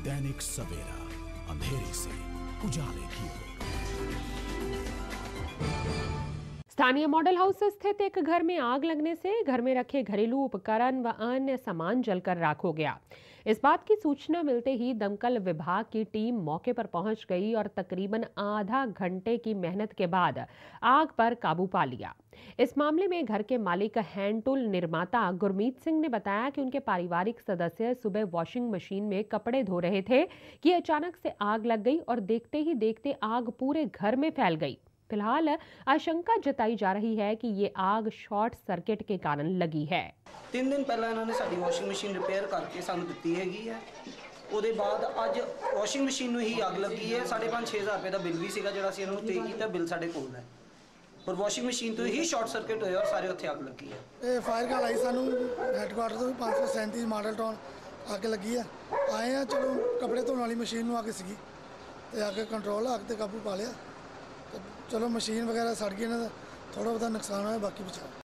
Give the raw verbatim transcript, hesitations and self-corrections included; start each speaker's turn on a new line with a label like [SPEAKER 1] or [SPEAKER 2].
[SPEAKER 1] दैनिक सवेरा, अंधेरे से उजाले की ओर।
[SPEAKER 2] स्थानीय मॉडल हाउस स्थित एक घर में आग लगने से घर में रखे घरेलू उपकरण व अन्य सामान जलकर राख हो गया। इस बात की सूचना मिलते ही दमकल विभाग की टीम मौके पर पहुंच गई और तकरीबन आधा घंटे की मेहनत के बाद आग पर काबू पा लिया। इस मामले में घर के मालिक हैंड टूल निर्माता गुरमीत सिंह ने बताया कि उनके पारिवारिक सदस्य सुबह वॉशिंग मशीन में कपड़े धो रहे थे कि अचानक से आग लग गई और देखते ही देखते आग पूरे घर में फैल गई। फिलहाल आशंका जताई जा रही है कि ये आग शॉर्ट सर्किट के कारण लगी है।
[SPEAKER 3] तीन दिन पहले इन्होंने साडी वॉशिंग मशीन रिपेयर करके सानू दित्ती हैगी है। ਉਹਦੇ ਬਾਅਦ ਅੱਜ ਵਾਸ਼ਿੰਗ ਮਸ਼ੀਨ ਨੂੰ ਹੀ ਅੱਗ ਲੱਗੀ ਹੈ। साढ़े पाँच छे हज़ार ਰੁਪਏ ਦਾ ਬਿੱਲ ਵੀ ਸੀਗਾ ਜਿਹੜਾ ਅਸੀਂ ਇਹਨਾਂ ਨੂੰ ਪੇ ਕੀਤਾ, ਬਿੱਲ ਸਾਡੇ ਕੋਲ ਹੈ। ਪਰ ਵਾਸ਼ਿੰਗ ਮਸ਼ੀਨ ਤੋਂ ਹੀ ਸ਼ਾਰਟ ਸਰਕਟ ਹੋਇਆ ਔਰ ਸਾਰੇ ਉੱਥੇ ਅੱਗ ਲੱਗੀ ਹੈ।
[SPEAKER 4] ਇਹ ਫਾਇਰ ਕਾਲ ਆਈ ਸਾਨੂੰ ਹੈੱਡਕੁਆਟਰ ਤੋਂ पाँच सौ सैंतीस ਮਾਡਲ ਟਾਊਨ ਅੱਗ ਲੱਗੀ ਹੈ। ਆਏ ਆ, ਚਲੋ ਕੱਪੜੇ ਧੋਣ ਵਾਲੀ ਮਸ਼ੀਨ ਨੂੰ ਅੱਗ ਸੀਗੀ ਤੇ ਅੱਗ ਕੰਟਰੋਲ, ਅੱਗ ਤੇ ਕਾਬੂ ਪਾ ਲਿਆ। चलो मशीन वगैरह सड़ गई ना, थोड़ा बहुत नुकसान है, बाकी बचा।